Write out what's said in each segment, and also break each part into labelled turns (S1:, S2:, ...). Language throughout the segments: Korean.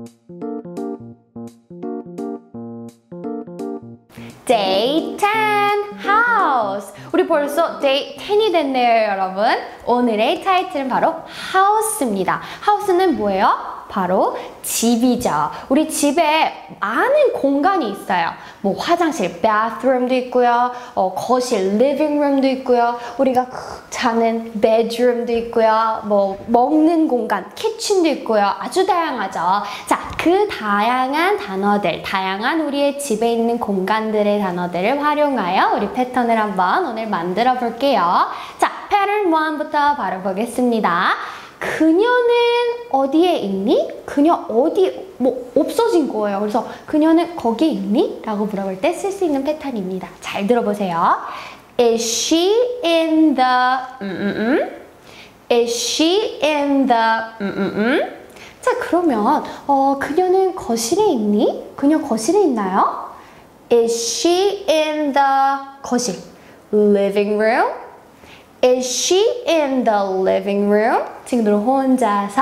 S1: Day 10, house. 우리 벌써 day 10이 됐네요, 여러분. 오늘의 타이틀은 바로 house입니다. house는 뭐예요? 바로 집이죠. 우리 집에 많은 공간이 있어요. 뭐 화장실, bathroom도 있고요. 거실, living room도 있고요. 우리가 자는 bedroom도 있고요. 뭐 먹는 공간, kitchen도 있고요. 아주 다양하죠. 자, 그 다양한 단어들, 다양한 우리의 집에 있는 공간들의 단어들을 활용하여 우리 패턴을 한번 오늘 만들어 볼게요. 자, pattern 1부터 바로 보겠습니다. 그녀는 어디에 있니? 그녀 어디 없어진 거예요. 그래서 그녀는 거기에 있니? 라고 물어볼 때 쓸 수 있는 패턴입니다. 잘 들어보세요. Is she in the Is she in the 자, 그러면 그녀는 거실에 있니? 그녀 거실에 있나요? Is she in the 거실 living room? Is she in the living room? 친구들 혼자서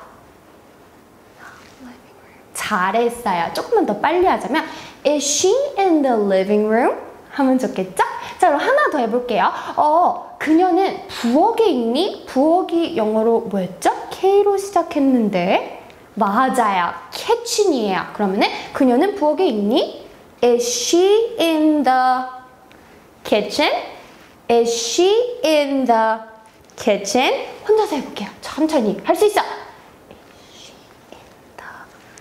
S1: 잘했어요. 조금만 더 빨리 하자면 Is she in the living room? 하면 좋겠죠? 자, 그럼 하나 더 해볼게요. 그녀는 부엌에 있니? 부엌이 영어로 뭐였죠? K로 시작했는데 맞아요. kitchen이에요. 그러면은 그녀는 부엌에 있니? Is she in the kitchen? Is she in the kitchen? 혼자서 해볼게요. 천천히 할 수 있어. Is she in the...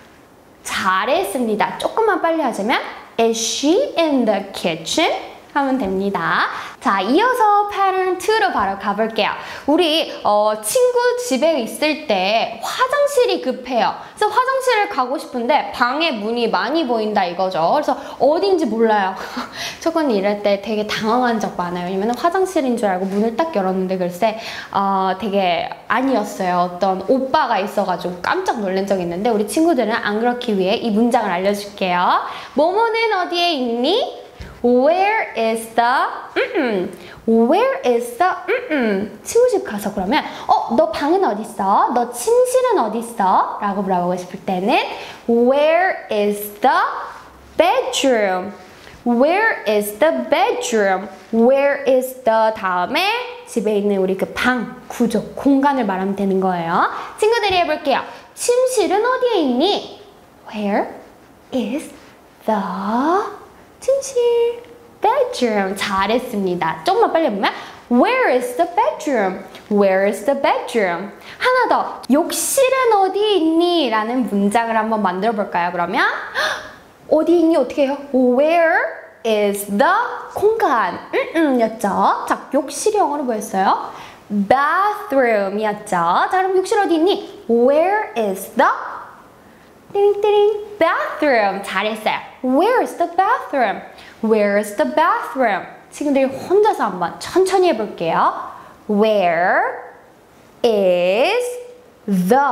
S1: 잘했습니다. 조금만 빨리 하자면 Is she in the kitchen? 하면 됩니다. 자, 이어서 pattern 2로 바로 가볼게요. 우리 친구 집에 있을 때 화장실이 급해요. 그래서 화장실을 가고 싶은데 방에 문이 많이 보인다 이거죠. 그래서 어딘지 몰라요. 저건 이럴 때 되게 당황한 적 많아요. 왜냐면 화장실인 줄 알고 문을 딱 열었는데 글쎄 되게 아니었어요. 어떤 오빠가 있어가지고 깜짝 놀란 적이 있는데 우리 친구들은 안 그렇기 위해 이 문장을 알려줄게요. 뭐뭐는 어디에 있니? Where is the Where is the 친구 집 가서 그러면 너 방은 어디 있어? 너 침실은 어디 있어? 라고 물어보고 싶을 때는 Where is the bedroom? Where is the bedroom? Where is the 다음에 집에 있는 우리 그 방, 구조, 공간을 말하면 되는 거예요. 친구들이 해볼게요. 침실은 어디에 있니? Where is the 침실, bedroom. 잘했습니다. 조금만 빨리 해보면 Where is the bedroom? Where is the bedroom? 하나 더. 욕실은 어디 있니? 라는 문장을 한번 만들어 볼까요? 그러면 어디 있니? 어떻게 해요? Where is the 공간? 였죠. 자, 욕실이 영어로 뭐였어요? bathroom 이었죠. 자, 그럼 욕실 어디 있니? Where is the 띠링띠링 bathroom. 잘했어요. Where is the bathroom? Where is the bathroom? 친구들이 혼자서 한번 천천히 해볼게요. Where is the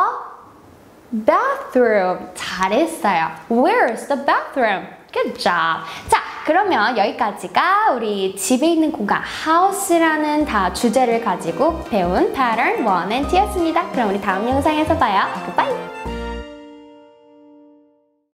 S1: bathroom? 잘했어요. Where is the bathroom? Good job. 자, 그러면 여기까지가 우리 집에 있는 공간 house라는 주제를 가지고 배운 pattern 1 and 2였습니다. 그럼 우리 다음 영상에서 봐요. Goodbye.